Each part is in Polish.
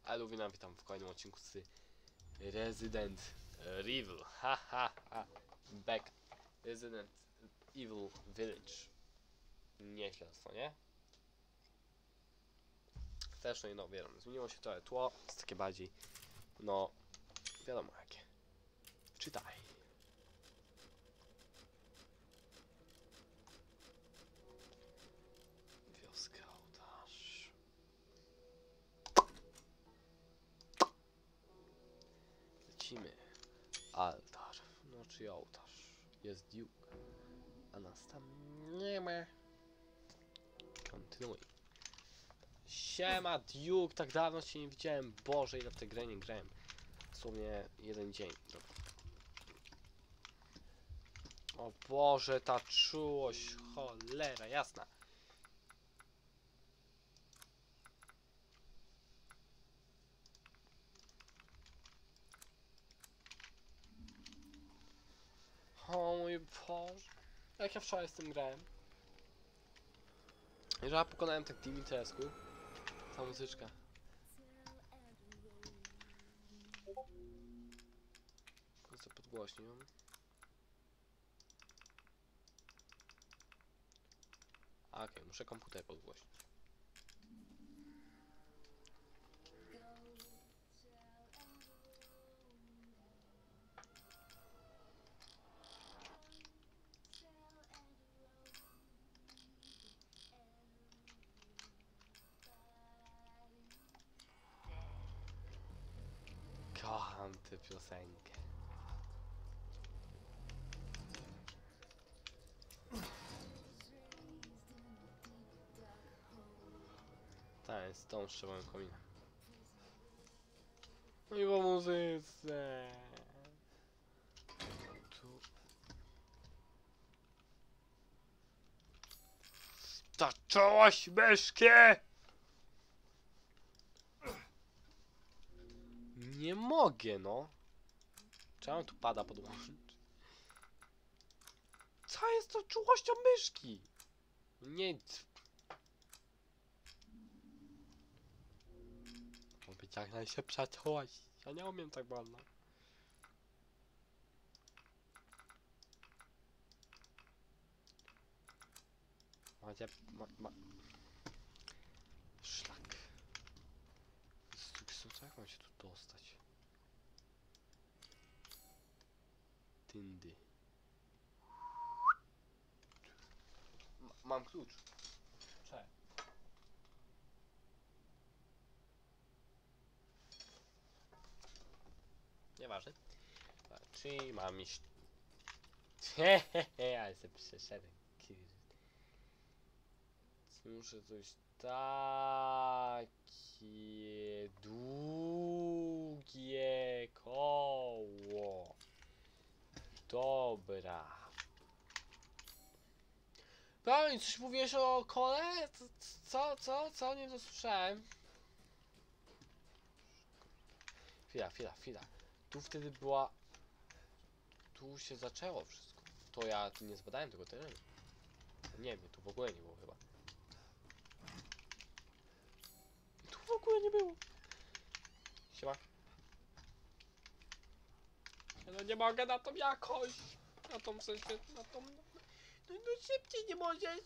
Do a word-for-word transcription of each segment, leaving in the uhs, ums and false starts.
Ale witam, witam w kolejnym odcinku z Resident Evil. Ha ha ha. Back. Resident Evil Village. Nieźle to, nie? Też no i no wiem, zmieniło się trochę tło, jest takie bardziej, no wiadomo jakie. Czytaj. Wioska ołtarz. Lecimy. Altar. No czy ołtarz? Jest Duke. A nas tam nie ma. Kontynuuj. Siema Duke, tak dawno cię nie widziałem. Boże, ile w tę grę nie grałem. Dosłownie jeden dzień. Dobra. O Boże, ta czułość, cholera, jasna. O mój Boże. Jak ja wczoraj z tym grałem. Jeżeli ja pokonałem tak Dimitrescu. Ta muzyczka. Co podgłośnił. Okej, okay, muszę komputer podgłośnić. Kocham tę piosenkę. Tak, jest tą szczerą kominę. No i po muzyce. Tu. Zaczęłaś myszkie! Nie mogę, no. Czemu tu pada podłączyć? Co jest to czułością myszki? Nie. Ma być jak najszybsza czułość. Ja nie umiem tak wolno. Macie. Ma, ma. Szlak. Co, jak mam się tu dostać? Tyndy. Ma, mam klucz. Cze. Nieważne. Czyli mam iść. Hehehe, ale se przeszedłem. Muszę coś takie długie koło. Dobra. Pamięć, coś mówiłeś o kole? Co, co, co? Nie dosłyszałem. Chwila, chwila, chwila. Tu wtedy była... Tu się zaczęło wszystko. To ja tu nie zbadałem tego terenu. Nie wiem, tu w ogóle nie było chyba. Tu w ogóle nie było. Siema. No nie mogę na tą jakość. Na tą w sensie, na tą... No, no szybciej nie możesz.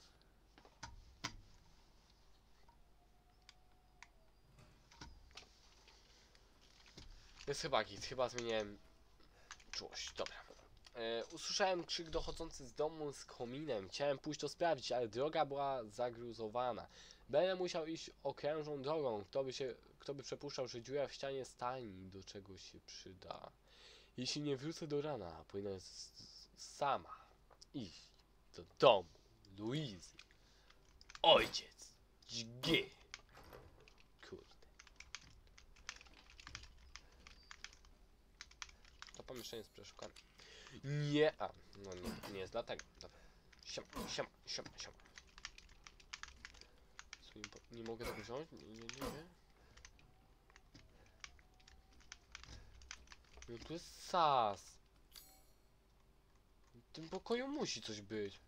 Jest chyba git, chyba zmieniłem czułość, dobra. E, usłyszałem krzyk dochodzący z domu z kominem. Chciałem pójść to sprawdzić, ale droga była zagruzowana. Będę musiał iść okrężną drogą. Kto by się, kto by przypuszczał, że dziura w ścianie stajni do czegoś się przyda. Jeśli nie wrócę do rana, powinna sama iść do domu Luizy. Ojciec dźgie. Kurde. To pomieszczenie jest przeszukane. Nie, a, no nie, nie jest dlatego. Dobra. Siema, siema, siema, siema. Nie mogę tego wziąć? Nie, nie, nie, nie. No tu jest sas. W tym pokoju musi coś być.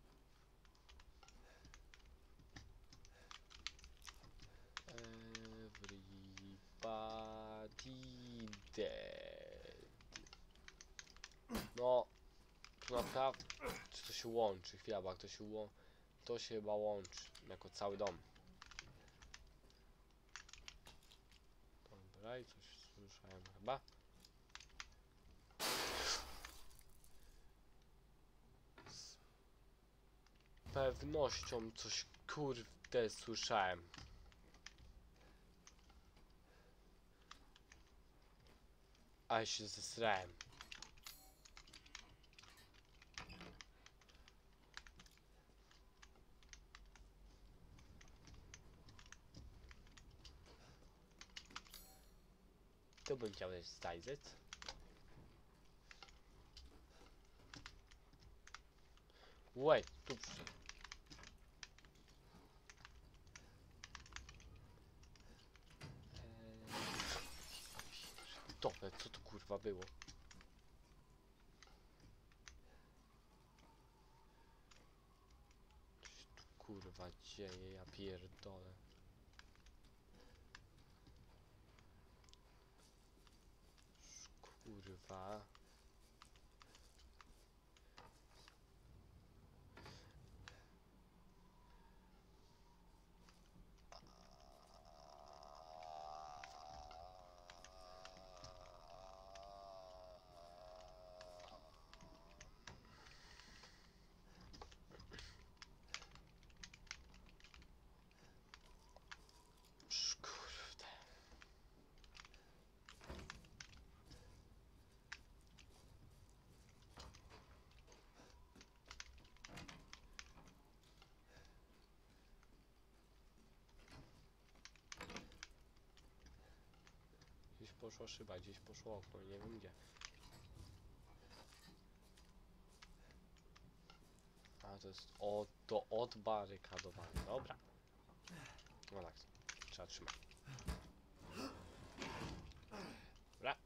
Eee, No, tu naprawdę... Czy to się łączy? Chwila, bo jak to się łączy... To się chyba łączy, jako cały dom. Dobra, i coś słyszałem chyba. Z pewnością coś kurde słyszałem. A się zesrałem. Tu bym chciał też zajrzeć. Wait, tu przy... Dobra, co to kurwa było? Co się tu kurwa dzieje, ja pierdolę. Kurwa. Kurde. Gdzieś poszła szyba, gdzieś poszło okno, nie wiem gdzie. A to jest o, to odbarykadowane, dobra. No tak, trzeba trzymać. Dobra.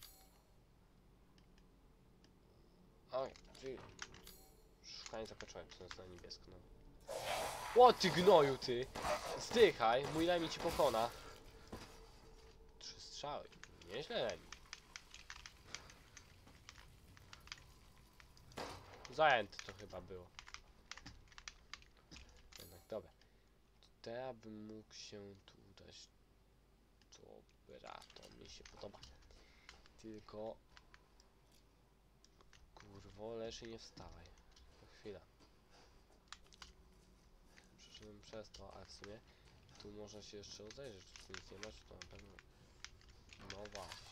Oj, czyli... Szukanie zakończyłem, to jest na niebiesko, no. O ty gnoju ty! Zdychaj, mój Lemi ci pokona. Trzy strzały, nieźle Lemi. Zajęte to chyba było. Jednak dobra. Teraz bym mógł się tu udać. Dobra, to mi się podoba. Tylko... Kurwo, leży nie wstawaj. Po chwilę. Przeszedłem przez to, a w sumie tu można się jeszcze rozejrzeć, czy nic nie ma, czy to na pewno... No właśnie.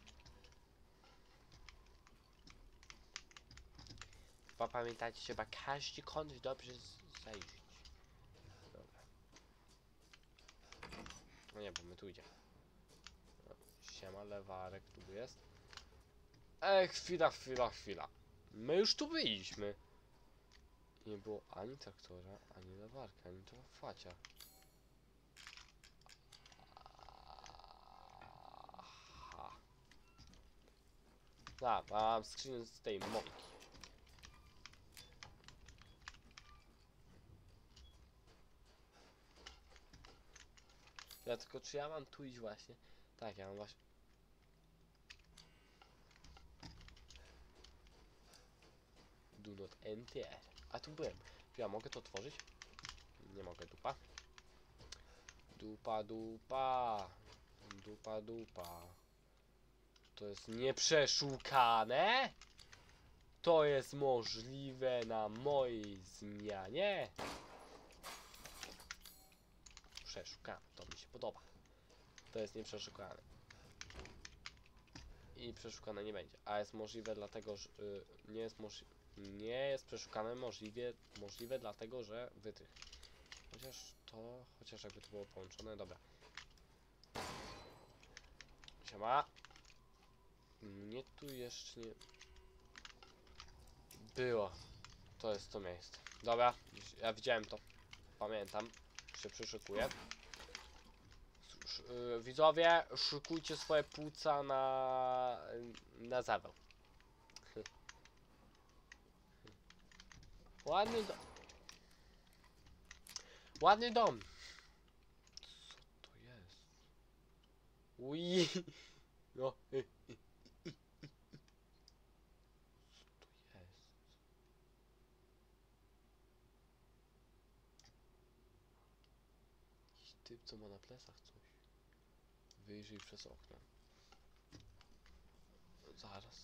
Chyba pamiętajcie, trzeba każdy kąt dobrze zajrzeć. Dobra. No nie, bo my tu idziemy. No, siema, lewarek tu jest. Ej, chwila, chwila, chwila. My już tu byliśmy. Nie było ani traktora, ani lewarka, ani to facia. Aha. A, mam skrzynię z tej mopki. Ja tylko czy ja mam tu iść właśnie? Tak, ja mam właśnie. Do not enter. A tu byłem. Ja mogę to otworzyć? Nie mogę, dupa. Dupa, dupa. Dupa, dupa. To jest nieprzeszukane? To jest możliwe na mojej zmianie? Przeszukane, to mi się podoba. To jest nieprzeszukane. I przeszukane nie będzie. A jest możliwe dlatego, że yy, nie jest możliwe. Nie jest przeszukane możliwie, możliwe dlatego, że wytrych. Chociaż to, chociaż jakby to było połączone, dobra. Siema. Mnie tu jeszcze nie... Było. To jest to miejsce. Dobra, ja widziałem to. Pamiętam. Się przyszykuję. Yy, widzowie, szykujcie swoje płuca na... na zawał. Ładny dom. Ładny dom. Co to jest? Ui. No. Y, y, y, y. Co to jest? Jakiś typ, co ma na plecach coś. Wyjrzyj przez okno. Zaraz.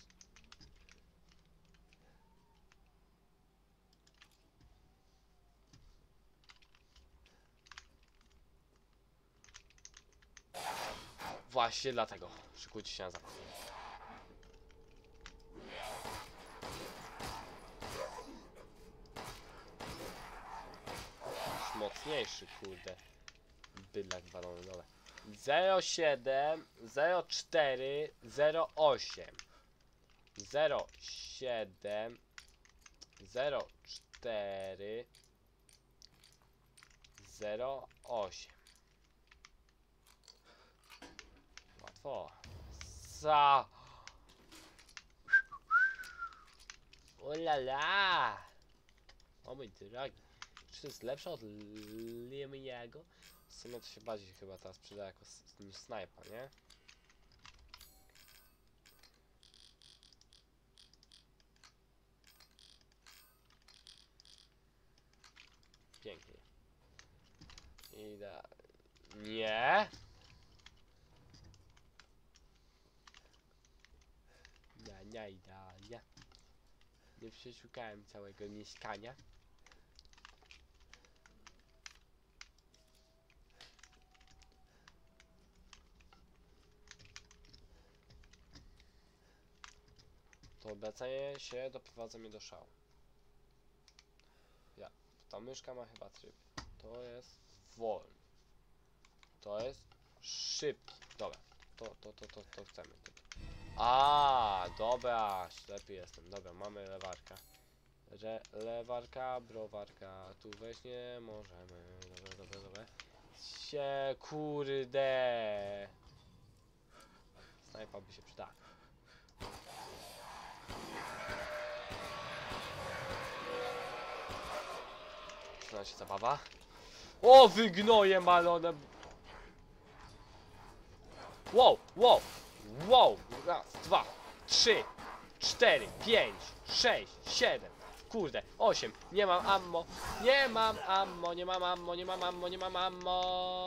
Właśnie dlatego. Szykujcie się na zapas. Już mocniejszy, kurde. Bydlak walony, dobra. zero siedem zero cztery zero osiem zero siedem zero cztery zero osiem. Łatwo. Sa. Ulala. O mój drogi. Czy to jest lepsze od Lemiego? W sumie to się bardziej chyba teraz przyda jako niż snajpa, nie? Pięknie. Ida... Nie! Nie, nie idealnie. Nie przeszukałem całego mieszkania. To obracanie się doprowadza mnie do szału. Ja. Ta myszka ma chyba tryb. To jest wolny. To jest szybki. Dobra. To, to, to, to, to chcemy. To, to. A, dobra. Ślepy jestem. Dobra, mamy lewarka. Re, lewarka, browarka. Tu wejść nie możemy. Dobra, dobra, dobra. Sie, kurde. Snajpa by się przydała. Zaczyna się zabawa. O, wygnoje malone. Wow, wow, wow. Raz, dwa, trzy, cztery, pięć, sześć, siedem. Kurde, osiem. Nie mam ammo. Nie mam ammo, nie mam ammo, nie mam ammo, nie mam ammo.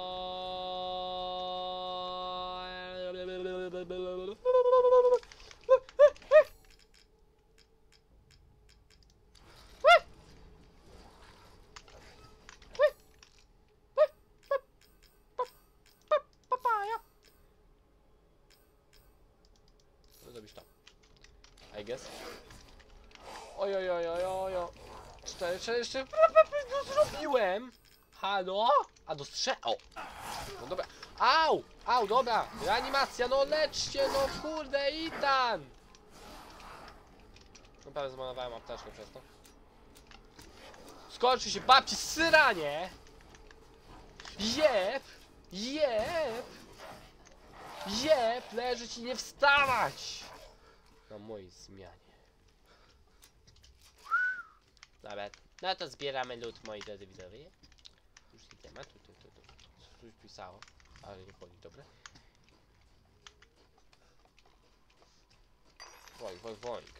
Zrobisz to. I guess. Oj, oj, oj, oj, oj, oj. Cztery, cztery, jeszcze no zrobiłem. Halo? A dostrze... O. No dobra. Au! Au, dobra. Reanimacja, no leczcie, no kurde, Ethan! No prawie zmarnowałem apteczkę przez to. Skończy się babci syranie! Jeb! Jeb! Jeb! Leżeć i nie wstawać! Na mojej zmianie. Dobra, no to zbieramy lód, moi drodzy widzowie. Już nic nie ma, tu, tu, tu, tu. Coś pisało, ale nie chodzi, dobre. Woink, woink, woink.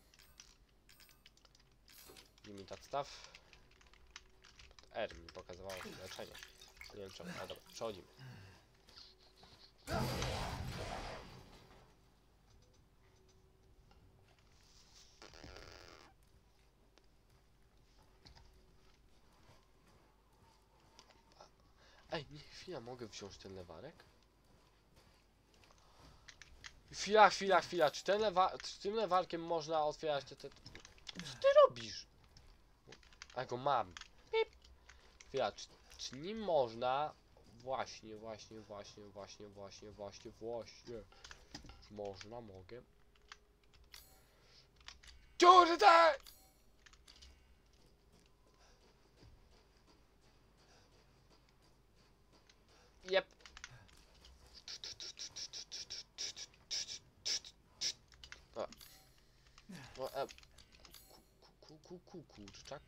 Limited stuff. R mi pokazywało leczenie. Nie wiem czemu, ale dobra, przechodzimy. Ej, nie, chwila, mogę wziąć ten lewarek? Chwila, chwila, chwila, czy, ten lewa czy tym lewarkiem można otwierać te, te... Co ty robisz? A go mam. Pip. Chwila, czy, czy nim można... Właśnie, właśnie, właśnie, właśnie, właśnie, właśnie, właśnie. Można, mogę. Kurde! Jep. A. No, e. Ku, ku, ku, kurczak.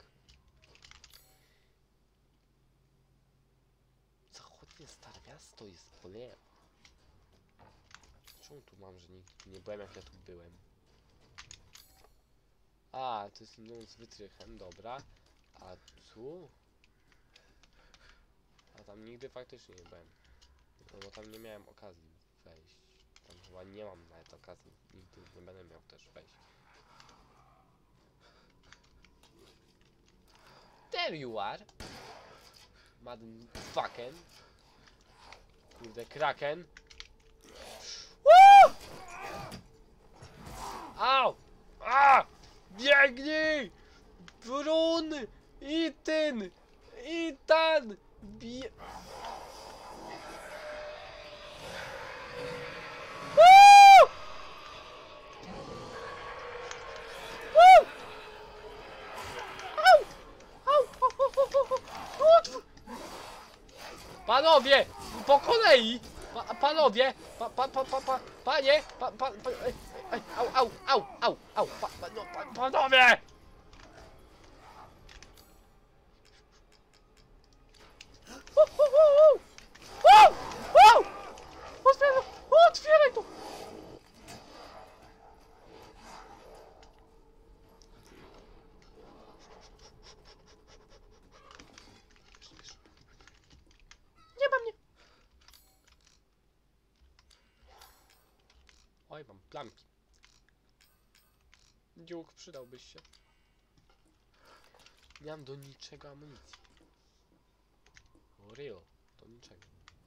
Zachodnie Stare Miasto jest po lewo. Czemu tu mam, że nigdy tu nie byłem, jak ja tu byłem? A, to jest no z wytrychem, dobra. A tu? A tam nigdy faktycznie nie byłem. No bo tam nie miałem okazji wejść. Tam chyba nie mam nawet okazji. Nigdy nie będę miał też wejść. There you are! Motherfucking. Kurde, kraken. Woo! Au! A! Biegnij! Brun! Ethan! Ethan! Bie... Woo! Woo! Au! Au! Au! Au! Au! Au! Panowie! Po kolei! Pa, panowie! Pa, pa, pa, pa, pa, panie! Pa, pa, pa, ej, ej, au, au, au, au, au! Pa, pa, no, pa, panowie! U, u, u, u. U, u. Otwieraj, otwieraj to! Nie ma mnie! Oj, mam plamki. Dziuk, przydałbyś się. Nie mam do niczego amunicji. Real, do niczego.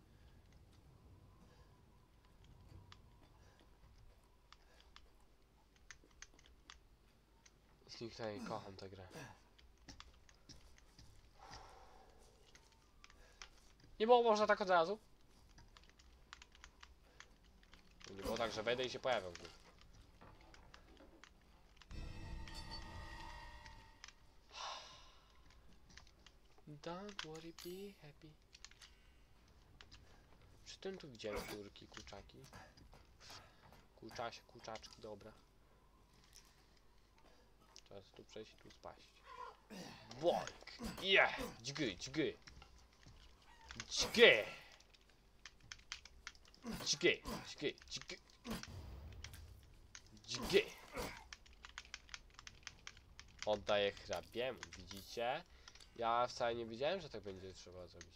Zniknę i kocham tę grę. Nie było można tak od razu? Nie było tak, że wejdę i się pojawią. Don't worry, be happy. Przy tym tu widziałem kurki, kurczaki. Kurczasie, kurczaczki, dobra. Teraz tu przejść i tu spaść. Walk! Yeah! Dźgy, dźgy! Dźgy! Dźgy, dźgy, dźgy! Dźgy! Oddaję hrabiemu, widzicie? Ja wcale nie wiedziałem, że tak będzie trzeba zrobić.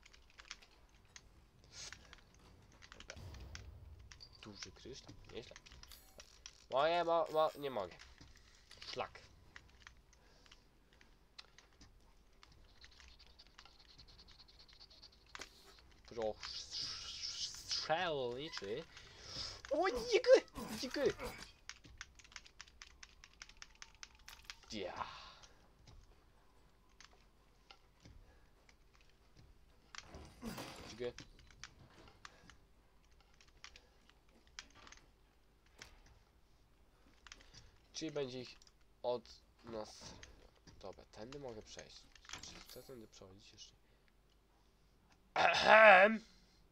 Dobra. Duży kryształ, nieźle. Moje, mo, mo, nie mogę. Szlak. Strzelniczy. O, dziki! Dziki! Ja. Dziki. Czyli będzie ich od nas... Dobra, tędy mogę przejść. Czy chcę tędy przechodzić jeszcze? Ehem!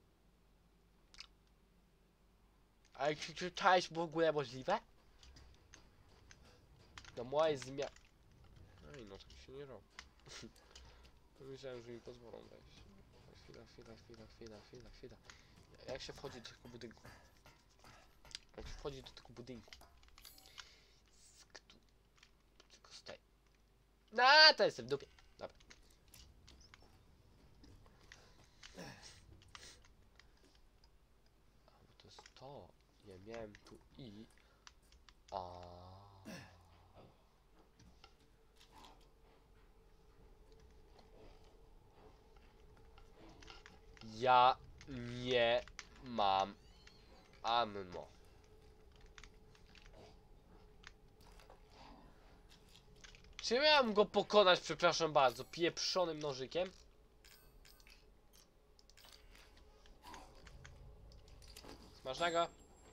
Ale czy, czy to jest w ogóle możliwe? No moje zmiany... No i no tak się nie robi. Myślałem, że mi pozwolą wejść. Chwila, chwila, chwila, chwila, chwila, chwila. Jak się wchodzi do tego budynku? Jak się wchodzi do tego budynku? Tylko stoi. No, to jestem w dupie. Dobra. A, bo to jest to. Ja miałem tu i... A. Ja nie mam ammo. Czy miałem go pokonać, przepraszam bardzo, pieprzonym nożykiem? Smacznego.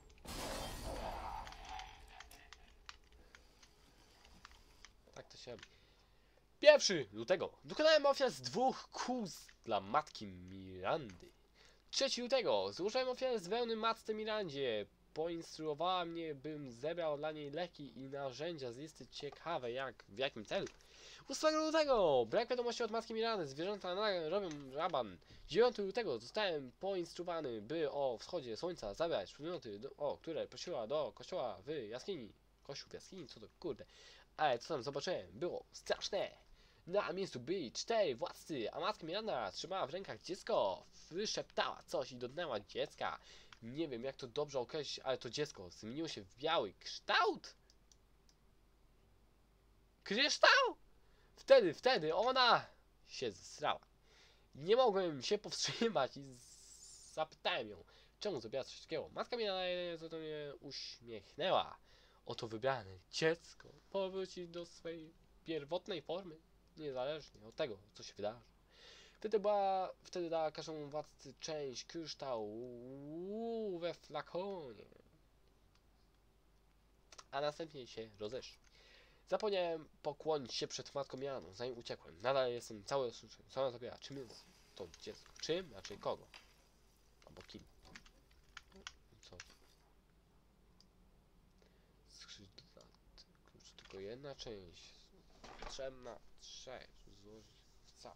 Tak to się robi. Pierwszy lutego dokonałem ofiar z dwóch kóz dla matki Mirandy. trzeciego lutego złożyłem ofiarę z wełny matce Mirandzie. poinstruowała mnie, bym zebrał dla niej leki i narzędzia z listy ciekawe jak, w jakim celu. ósmego lutego! Brak wiadomości od matki Mirandy. Zwierzęta na robią raban. dziewiątego lutego zostałem poinstruowany, by o wschodzie słońca zabrać przedmioty, do, o które prosiła do kościoła w jaskini. Kościół w jaskini? Co to kurde? Ale co tam zobaczyłem? Było straszne! Na miejscu byli cztery władcy, a matka Miranda trzymała w rękach dziecko. Wyszeptała coś i dotknęła dziecka. Nie wiem jak to dobrze określić, ale to dziecko zmieniło się w biały kształt. Kryształ? Wtedy, wtedy ona się zesrała. Nie mogłem się powstrzymać i zapytałem ją, czemu zrobiła coś takiego. Matka mi to mnie uśmiechnęła. Oto wybrane dziecko powróci do swej pierwotnej formy, niezależnie od tego, co się wydarzy. Wtedy była, wtedy dała każdemu władcy część kryształu we flakonie. A następnie się rozeszli. Zapomniałem pokłonić się przed matką Janą, zanim uciekłem. Nadal jestem cały rozsłuszony. Co ona zrobiła? Czym jest to dziecko? Czym? Raczej kogo? Albo kim? Co? Skrzydlaty. Klucz. Tylko jedna część. Potrzebna trzech. Złożyć w cały.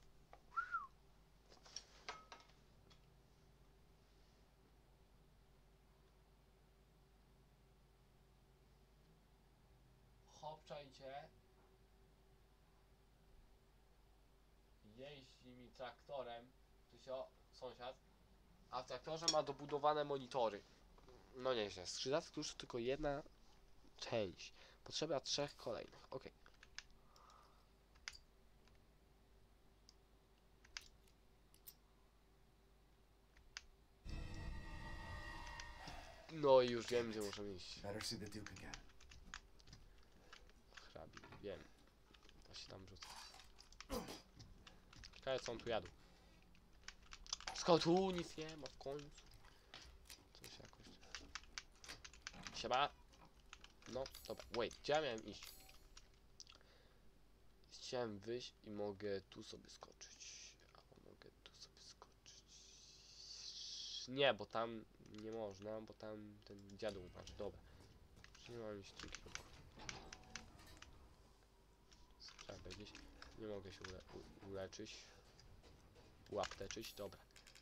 Chopczajcie. Jeździ mi traktorem, tu się o, sąsiad, a w traktorze ma dobudowane monitory. No nieźle, skrzydlaty klucz tylko jedna część. Potrzeba trzech kolejnych, ok. No i już wiem, gdzie możemy iść. Hrabi, wiem. To się tam rzuca. Ciekawe co on tu jadł. Skąd tu nic nie ma w końcu. Coś jakoś. Siema. No, dobra, wait, gdzie ja miałem iść? Chciałem wyjść i mogę tu sobie skoczyć. Albo mogę tu sobie skoczyć. Nie, bo tam nie można, bo tam ten dziadu umarł. Dobra. Nie mam iść tu. Trzeba gdzieś. Nie mogę się ule u uleczyć. Uapteczyć, dobra.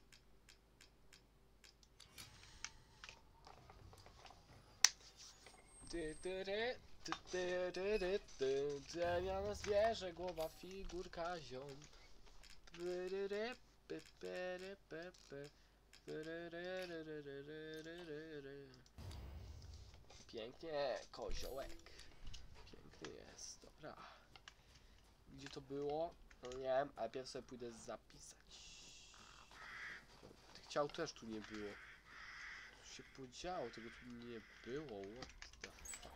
Ty, ty, ry, ty, ty, ry, ry, ty, drewniane zwierzę, głowa, figurka, ziom. Ty, ry, ry, py, py, ry, py, py. Ty, ry, ry, ry, ry, ry, ry, ry, ry, ry. Pięknie, koziołek. Piękny jest, dobra. Gdzie to było? No nie wiem, ale pierw sobie pójdę zapisać. Tych ciał też tu nie było. Co się podziało? Tego tu nie było. What the fuck?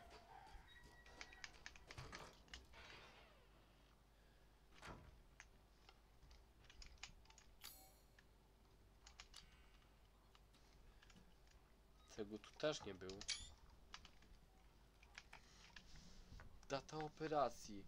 Tego tu też nie było. Data operacji.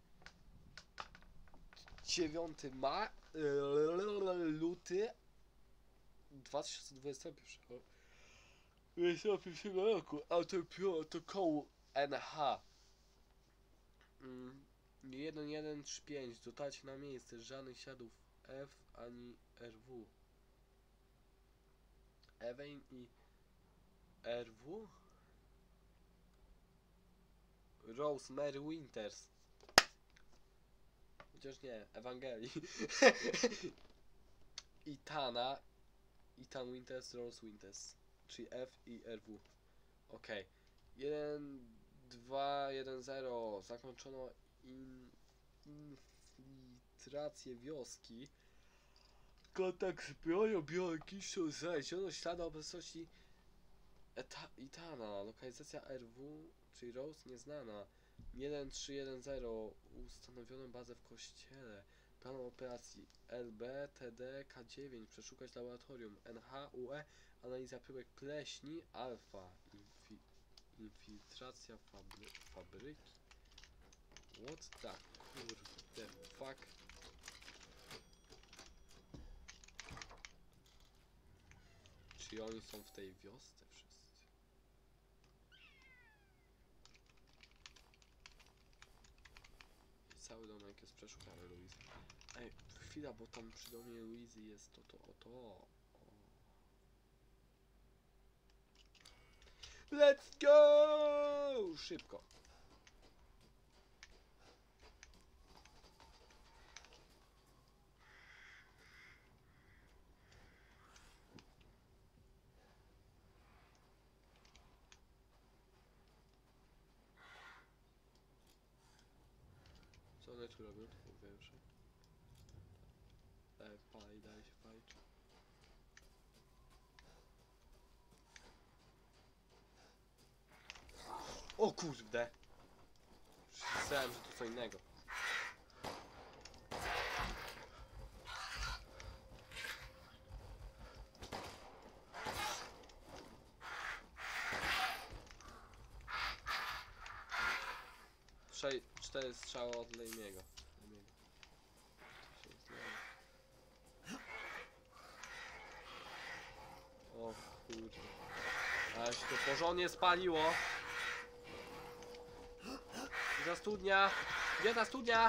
dziewiąty ma... luty dwa tysiące dwudziestego pierwszego roku. Autoprotokołu N H. Mm, jeden jeden trzy pięć. Dotarcie na miejsce. Żadnych śladów F ani R W. Ewain i R W? Rosemary Winters. Chociaż nie, Ewangelii. Itana. Ethan Winters, Rose Winters. Czyli F i R W. Ok. jeden, dwa, jeden, zero. Zakończono in, infiltrację wioski. Kontakt z bronią biologiczną. Znaleziono ślady obecności Eta, Itana. Lokalizacja R W, czyli Rose, nieznana. jeden trzy jeden zero. Ustanowiono bazę w kościele. Plan operacji L B T D K dziewięć. Przeszukać laboratorium N H U E. Analiza pyłek pleśni alfa. Infi, infiltracja fabry, fabryki. What the kurde fuck. Czy oni są w tej wiosce wszyscy? przeszukamy Luizę. Ej, chwila, bo tam przy domie Luizy jest to, to, o to. O. Let's go! Szybko. Co one tu robią? To pierwsze. Daj, pali, daj się palić. O kurde! Myślałem, że to co innego. Sze cztery strzały od Lejmiego. O kurde. Ale się to porządnie spaliło. Gdzie ta studnia? Gdzie ta studnia?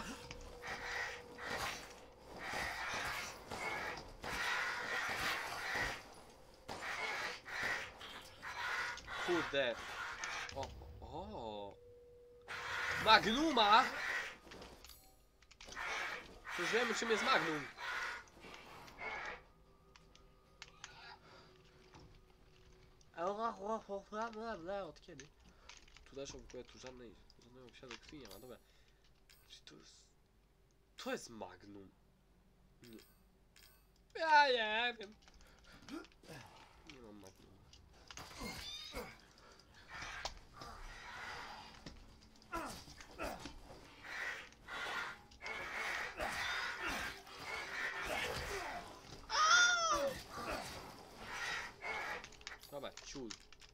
Kurde. O, o. Magnuma! To już wiemy, czym jest Magnum. Od kiedy? Tu też w ogóle tu żadnej, żadnego śladu krwi nie ma, dobra. Czy to jest... To jest Magnum. Nie. Ja nie wiem. Nie mam Magnum. Dobra, ciul.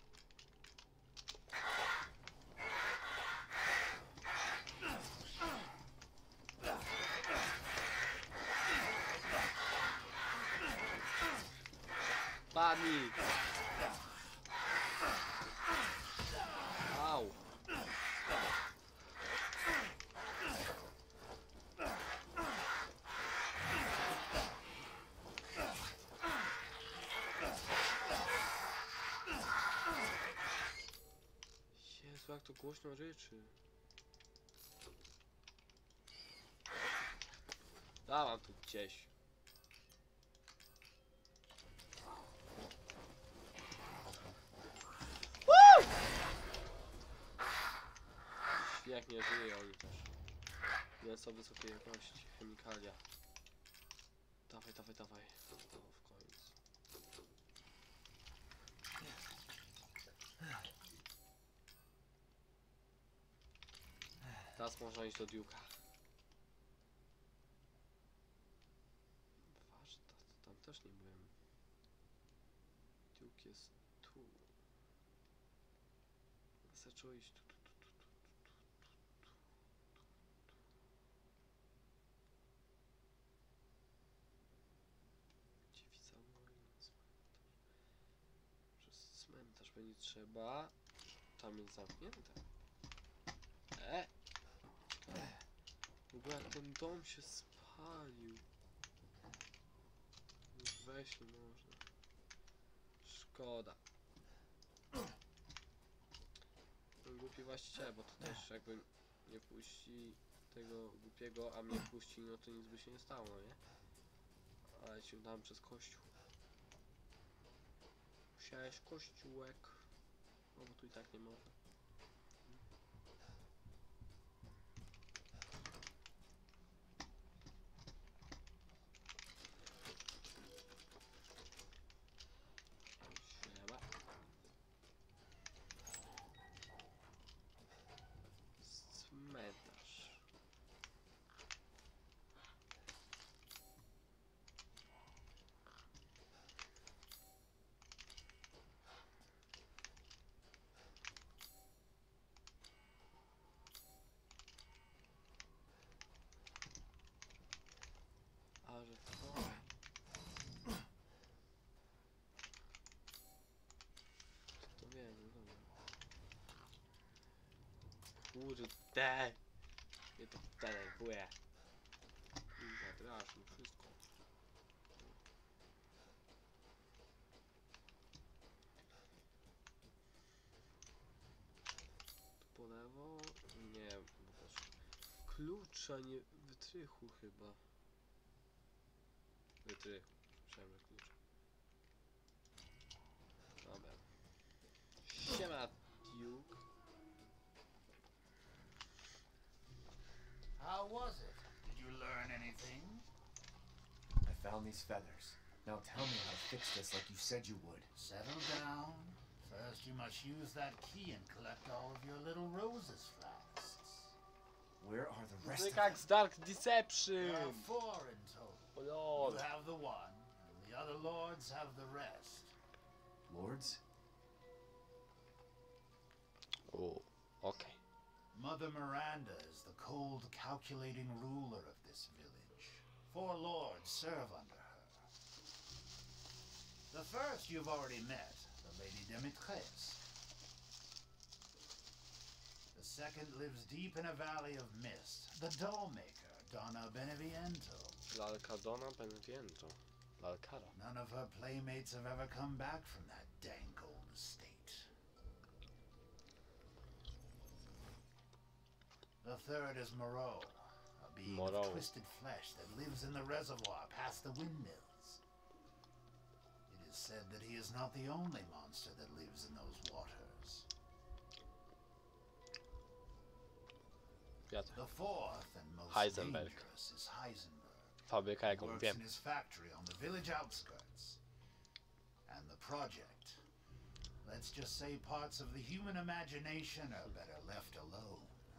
Padnij! Au! Jezu, jak to głośno ryczy. Dałam tu gdzieś. Śnieg nie żyje, oni też. Mięso wysokiej jakości, chemikalia. Dawaj, dawaj, dawaj. O, w końcu. Teraz można iść do Duke'a. Warsztat, tam też nie byłem. Duke jest tu. Zaczęło iść tu, tu, tu, tu, tu, tu, tu, tu, tu. Dziewica Wojna, cmentarz. Przez cmentarz będzie trzeba. Tam jest zamknięte. E! W ogóle jak ten dom się spalił. Weź nie można. Szkoda. Głupi właściciel, bo to też jakby nie puści tego głupiego, a mnie puści, no to nic by się nie stało, no nie? Ale ci dałem przez kościół. Musiałeś kościółek. No bo tu i tak nie można. Siema. Cmentarz. A że to... To wiem, no dobra. Kurde, mnie to denerwuje. Krasznik, wszystko. Tu po lewo? Nie, bo też klucza nie wytrychu chyba. Wytrychu, słyszałem, że klucz. Dobra. Siema, Duke. How was it? Did you learn anything? I found these feathers. Now tell me how to fix this like you said you would. Settle down. First, you must use that key and collect all of your little roses flasks. Where are the rest of Muzyka them? z Dark There are Deception! four in total. O lol. You have the one, and the other lords have the rest. Lords? O, okej. Mother Miranda is the cold, calculating ruler of this village. Four lords serve under her. The first you've already met, the Lady Demetres. The second lives deep in a valley of mist, the doll-maker, Donna Beneviento. Lalka Donna Beneviento. Lalkara. None of her playmates have ever come back from that dank old estate. The third is Moreau, a being Moreau. of twisted flesh that lives in the reservoir past the windmills. It is said that he is not the only monster that lives in those waters. Wiatr. The fourth and most Heisenberg. dangerous is Heisenberg. Fabryka, He jaką works wiem. in his factory on the village outskirts. And the project. Let's just say parts of the human imagination are better left alone.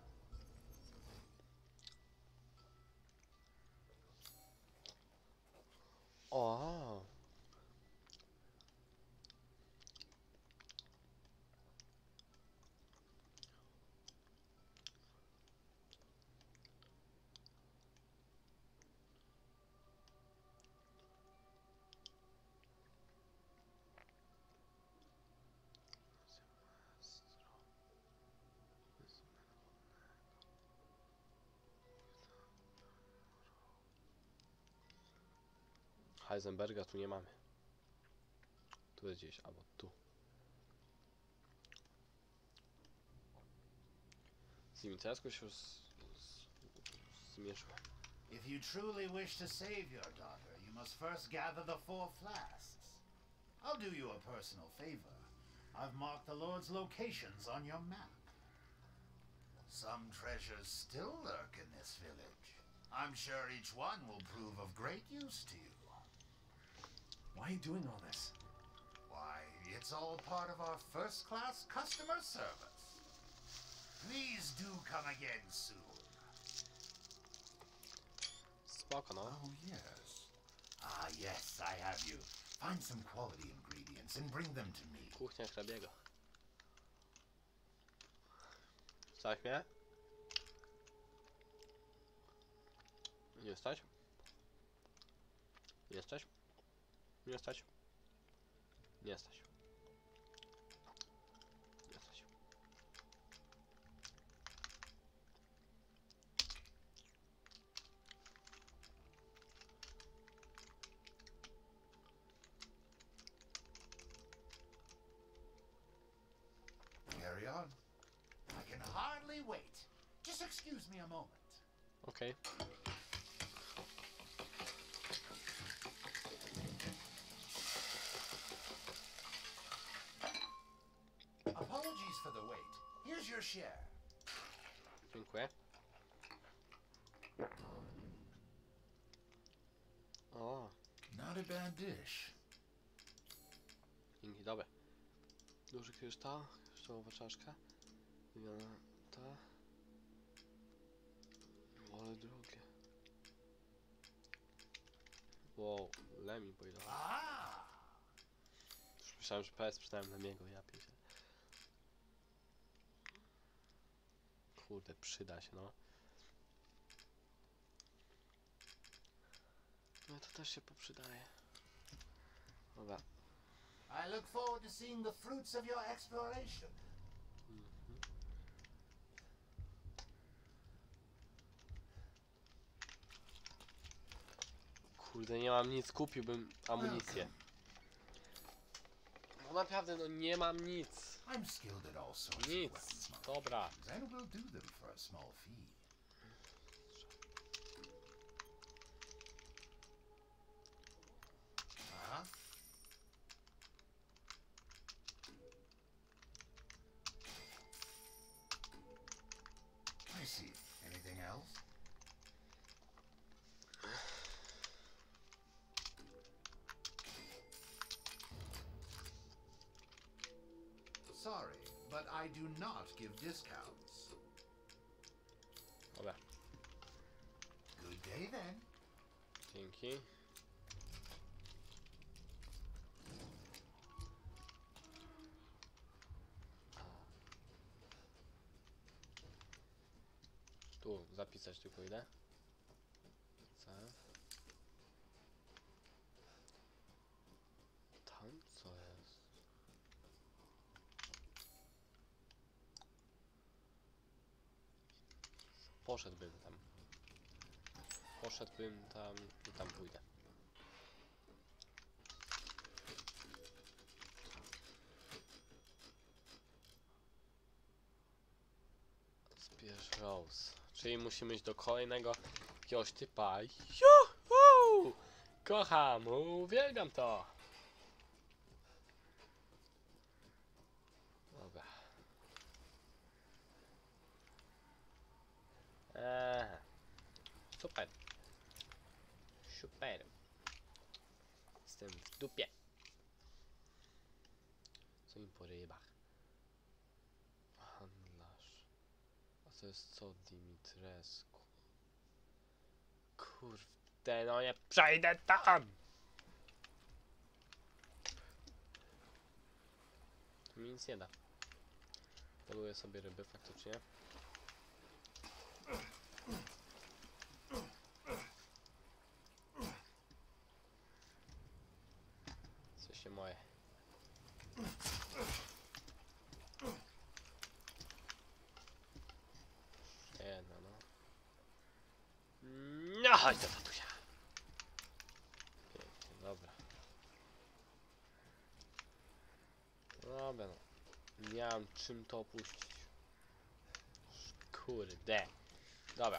O. Heisenberga tu nie mamy. Tu jest gdzieś, albo tu. Zimitersko się z, z, zmierzyłem. If you truly wish to save your daughter, you must first gather the four flasks. I'll do you a personal favor. I've marked the Lord's locations on your map. Some treasures still lurk in this village. I'm sure each one will prove of great use to you. Why are you doing all this? Why, it's all part of our first-class customer service. Please do come again soon. Spoko, no. Oh, yes. Ah, yes, I have you. Find some quality ingredients and bring them to me. Kuchnia hrabiego. Stać mnie? Nie stać? Nie stać? Nie stać? Nie stać. Nie stać. Carry on. I can hardly wait. Just excuse me a moment. Okej. Apologies for the wait. Here's your share. Dziękuję. O, Not a bad dish. dzięki, dobre. Duży kryształ, kryształowa czaszka. Wymiana ta. Ale drogie. Wow, Lemmy powiedział. Ah! Już myślałem, że P S przydałem Lemiego, ja piszę. Kurde, przyda się, no. No to też się poprzydaje. Dobra. I look forward to seeing the fruits of your exploration. Mhm. Kurde, nie mam nic, kupiłbym amunicję. No naprawdę, no nie mam nic. I'm skilled at all sorts of Nic. weapons, Monk, Dobra. and will do them for a small fee. Huh? I see. Anything else? Sorry, but I do not give discounts. Dobra, Good day then. dzięki. Tu zapisać tylko ile? C. Tam co jest? Poszedłbym tam. Poszedłbym tam i tam pójdę. Zbierz Rose. Czyli musimy iść do kolejnego jakiegoś typa. Juhu! Kocham, uwielbiam to. Dobra. Eee. Super. Super. Jestem w dupie. Co mi po rybach? Handlarz. A to jest co, Dimitrescu? Kurde, no nie przejdę tam! To mi nic nie da. Poluję sobie ryby faktycznie. Co się moje? Jedna, no. No, chodź do tatusia. Pięknie, dobra. Dobra, no. Nie mam czym to opuścić. Kurde. Dobra.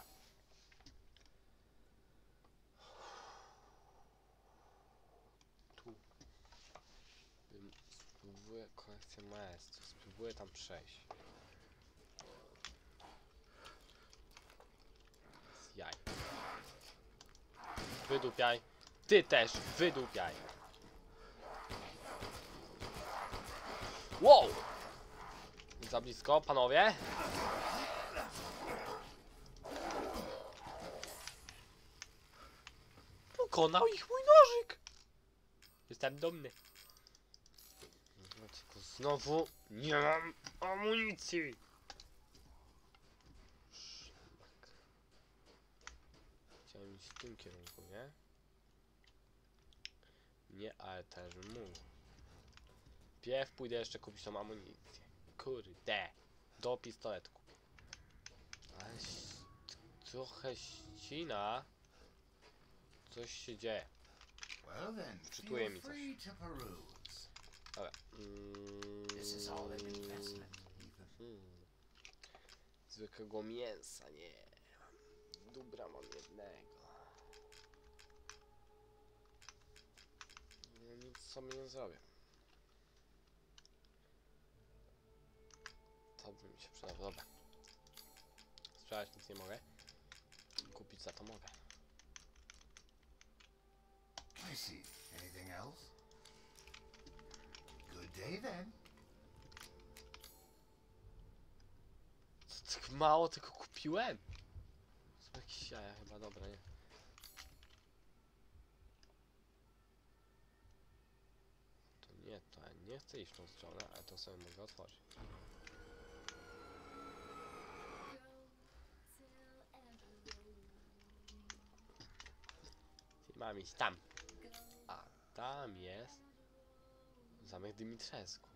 Tu. Spróbuję kolekcję maestrów. Spróbuję tam przejść. Z jaj. Wydupiaj. Ty też wydupiaj. Wow! Za blisko, panowie. Pokonał ich mój nożyk. Jestem dumny. No tylko znowu nie mam amunicji. Szlak. Chciałem iść w tym kierunku, nie? Nie, ale też mógł. Pierw pójdę jeszcze kupić tą amunicję. Kurde. Do pistoletu kupię. Ale trochę ścina. Coś się dzieje. Well then, Czytuje feel mi coś. free to peruse. Dobra. Mm, This is all an investment, Ethan. hmm. Zwykłego mięsa, nie. Dobra, mam jednego. No, nic sobie nie zrobię. To by mi się przydało, dobra. Sprzedać nic nie mogę. Kupić za to mogę. I see. Anything else? Good day then. Co, tak mało tylko kupiłem? Są jakieś jaja chyba, dobra, nie? To nie, to ja nie chcę iść w tą stronę, ale to sobie mogę otworzyć. Mam iść tam. A tam jest zamek Dimitrescu.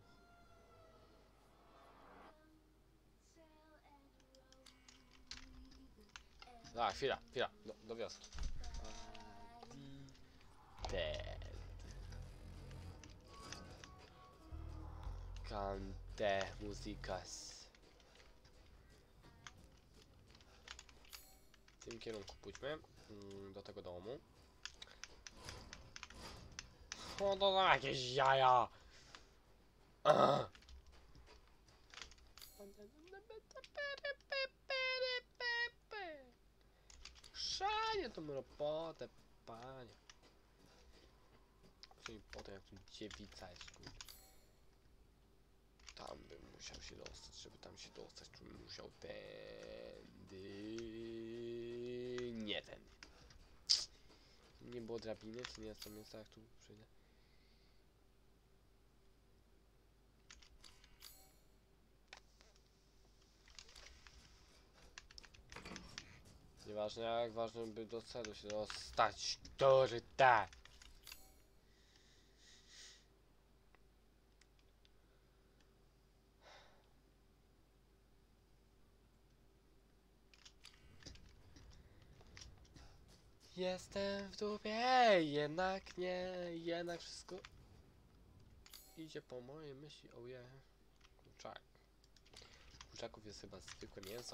A, chwila, chwila, do, do wioski. Dead. Cante músicas. W tym kierunku pójdźmy. Mm, do tego domu. O, to są jakieś jaja! Ugh. Szanie tą robotę, panie. Czyli potem jak tu dziewica jest, kurde. Tam bym musiał się dostać, żeby tam się dostać, to bym musiał tędy... Nie tędy. Nie było drabiny, czy nie jest to miejsce, jak tu przyjdę? Nieważne jak, ważne by do celu się dostać. Kurde! Jestem w dupie, jednak nie, jednak wszystko idzie po mojej myśli, oh yeah. Kurczak. Kurczaków jest chyba zwykłe mięso.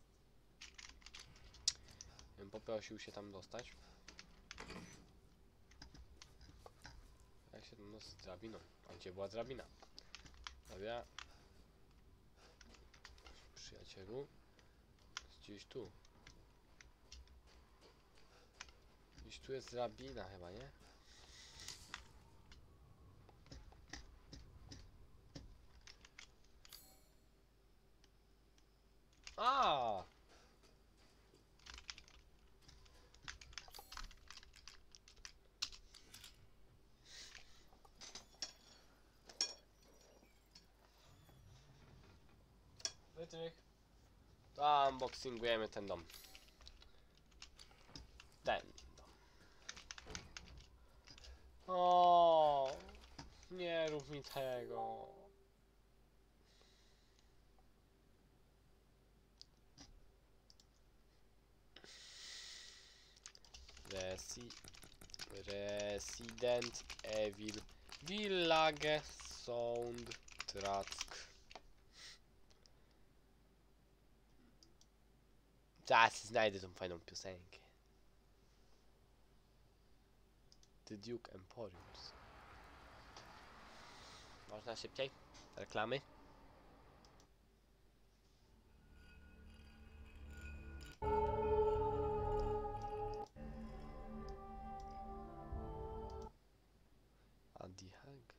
Bym poprosił się tam dostać. Jak się tam dostać z drabiną? A gdzie była drabina? Dobra. Przyjacielu. Gdzieś tu. Gdzieś tu jest drabina chyba, nie? A! Wytrych. To unboxingujemy ten dom. Ten dom. O, nie rób mi tego. Resi Resident Evil Village Soundtrack. Zaraz znajdę tą fajną piosenkę. The Duke Emporiums. Można szybciej? Reklamy? Adi Hag.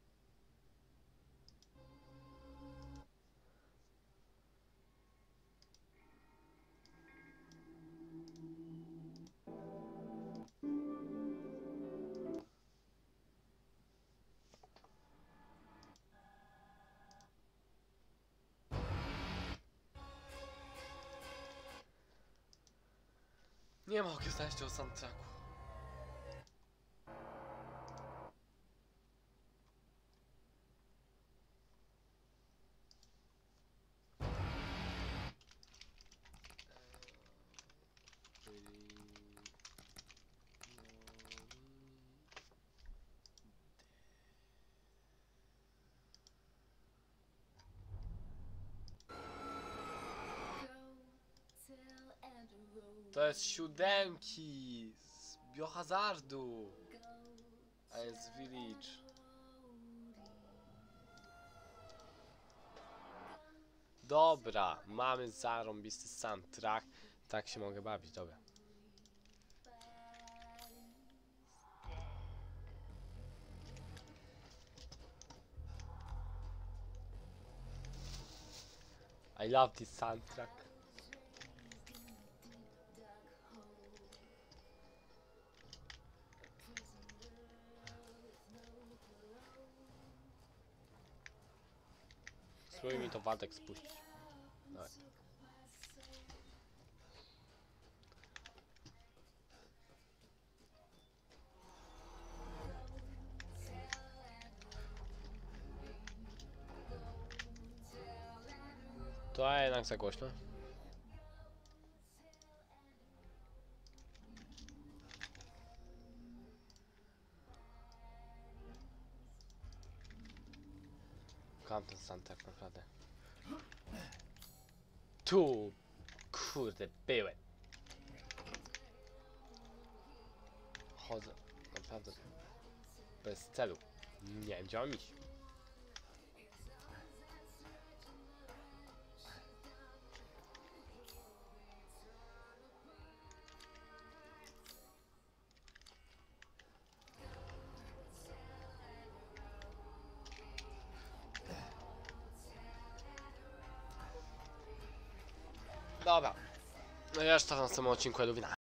Nie mogę znaleźć o soundtracku. To jest siódemki z Biohazardu, a jest Village. Dobra, mamy zarąbisty soundtrack, tak się mogę bawić, dobra. I love this soundtrack. Spróbuj mi to Waldek spuścić. Dawaj. To jednak za głośno. tam tak naprawdę. Tu, kurde, byłem. Chodzę, naprawdę, bez celu. Nie wiem, gdzie mam iść. Dobra. No reszta w następnym odcinku Eluwina.